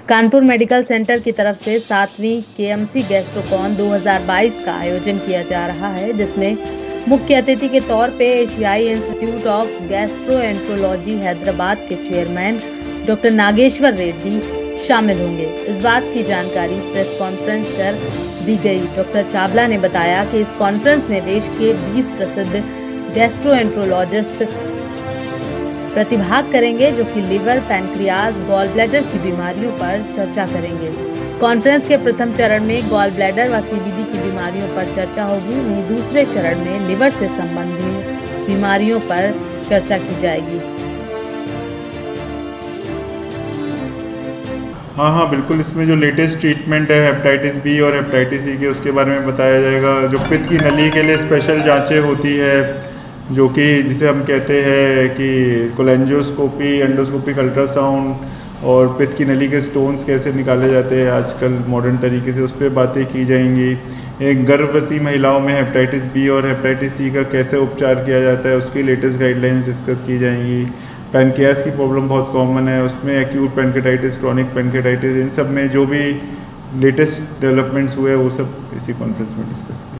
Kanpur medical centre की तरफ से 7वीं केएमसी गैस्ट्रोकॉन 2022 का आयोजन किया जा रहा है, जिसमें मुख्य अतिथि के तौर पे एशियाई इंस्टीट्यूट ऑफ गैस्ट्रोएंट्रोलॉजी हैदराबाद के चेयरमैन डॉक्टर नागेश्वर रेड्डी शामिल होंगे। इस बात की जानकारी प्रेस कॉन्फ्रेंस कर दी गई। डॉक्टर चावला ने बताया कि इस कॉन्फ्रेंस में देश के 20 प्रसिद्ध गैस्ट्रोएंट्रोलॉजिस्ट प्रतिभाग करेंगे, जो कि लिवर, पैनक्रियाज, गॉल ब्लैडर की बीमारियों पर चर्चा करेंगे। कॉन्फ्रेंस के प्रथम चरण में गॉल ब्लैडर व सीबीडी की बीमारियों पर चर्चा होगी, वहीं दूसरे चरण में लिवर से संबंधित बीमारियों पर चर्चा की जाएगी। हाँ बिल्कुल, इसमें जो लेटेस्ट ट्रीटमेंट है हेपेटाइटिस बी और हेपेटाइटिस सी के, उसके बारे में बताया जाएगा। जो पित्त की नली के लिए स्पेशल जांचें होती है, जो कि जिसे हम कहते हैं कि कोलेंजियोस्कोपी, एंडोस्कोपिक अल्ट्रासाउंड, और पित्त की नली के स्टोन्स कैसे निकाले जाते हैं आजकल मॉडर्न तरीके से, उस पर बातें की जाएंगी। एक गर्भवती महिलाओं में हेपेटाइटिस बी और हेपेटाइटिस सी का कैसे उपचार किया जाता है, उसकी लेटेस्ट गाइडलाइंस डिस्कस की जाएंगी। पैनक्रियाज की प्रॉब्लम बहुत कॉमन है, उसमें एक्यूट पैनक्रियाटाइटिस, क्रॉनिक पैनक्रियाटाइटिस, इन सब में जो भी लेटेस्ट डेवलपमेंट्स हुए वो सब इसी कॉन्फ्रेंस में डिस्कस किया।